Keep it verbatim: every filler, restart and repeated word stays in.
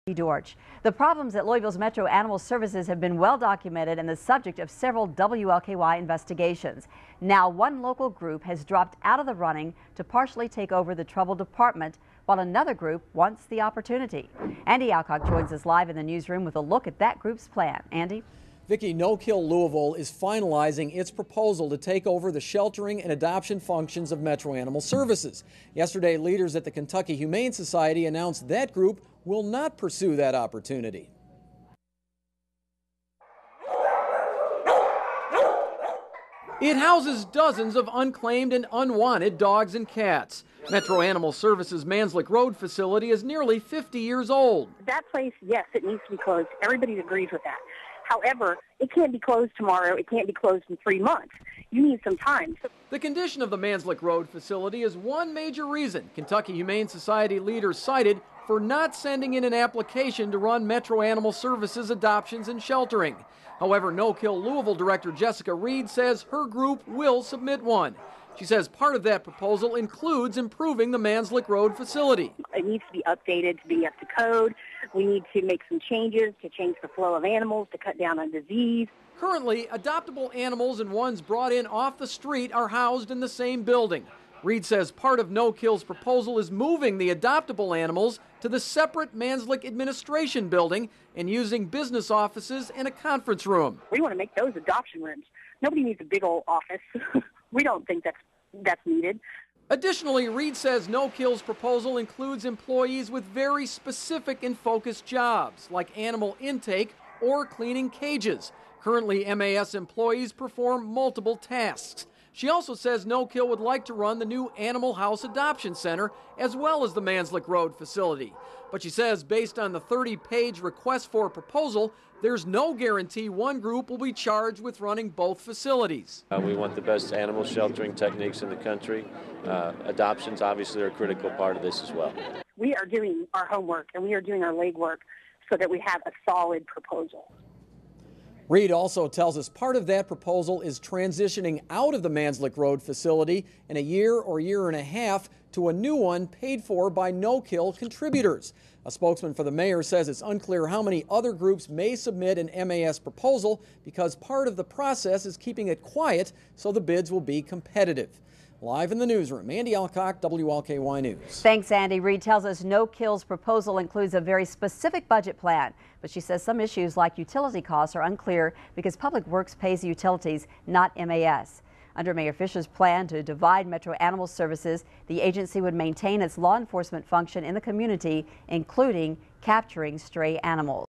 George. The problems at Louisville's Metro Animal Services have been well documented and the subject of several W L K Y investigations. Now one local group has dropped out of the running to partially take over the troubled department, while another group wants the opportunity. Andy Alcock joins us live in the newsroom with a look at that group's plan. Andy? Vicki, No Kill Louisville is finalizing its proposal to take over the sheltering and adoption functions of Metro Animal Services. Yesterday, leaders at the Kentucky Humane Society announced that group will not pursue that opportunity. It houses dozens of unclaimed and unwanted dogs and cats. Metro Animal Services' Manslick Road facility is nearly fifty years old. That place, yes, it needs to be closed. Everybody agrees with that. However, it can't be closed tomorrow. It can't be closed in three months. You need some time. The condition of the Manslick Road facility is one major reason Kentucky Humane Society leaders cited for not sending in an application to run Metro Animal Services adoptions and sheltering. However, No Kill Louisville Director Jessica Reed says her group will submit one. She says part of that proposal includes improving the Manslick Road facility. It needs to be updated to be up to code. We need to make some changes to change the flow of animals, to cut down on disease. Currently, adoptable animals and ones brought in off the street are housed in the same building. Reed says part of No Kill's proposal is moving the adoptable animals to the separate Manslick Administration building and using business offices and a conference room. We want to make those adoption rooms. Nobody needs a big old office. We don't think that's, that's needed. Additionally, Reed says No Kill's proposal includes employees with very specific and focused jobs, like animal intake or cleaning cages. Currently, M A S employees perform multiple tasks. She also says No Kill would like to run the new Animal House Adoption Center as well as the Manslick Road facility. But she says based on the thirty page request for a proposal, there's no guarantee one group will be charged with running both facilities. Uh, we want the best animal sheltering techniques in the country. Uh, adoptions obviously are a critical part of this as well. We are doing our homework and we are doing our legwork so that we have a solid proposal. Reed also tells us part of that proposal is transitioning out of the Manslick Road facility in a year or year and a half to a new one paid for by No Kill contributors. A spokesman for the mayor says it's unclear how many other groups may submit an M A S proposal because part of the process is keeping it quiet so the bids will be competitive. Live in the newsroom, Andy Alcock, W L K Y News. Thanks, Andy. Reed tells us No Kill's proposal includes a very specific budget plan, but she says some issues like utility costs are unclear because Public Works pays the utilities, not M A S. Under Mayor Fisher's plan to divide Metro Animal Services, the agency would maintain its law enforcement function in the community, including capturing stray animals.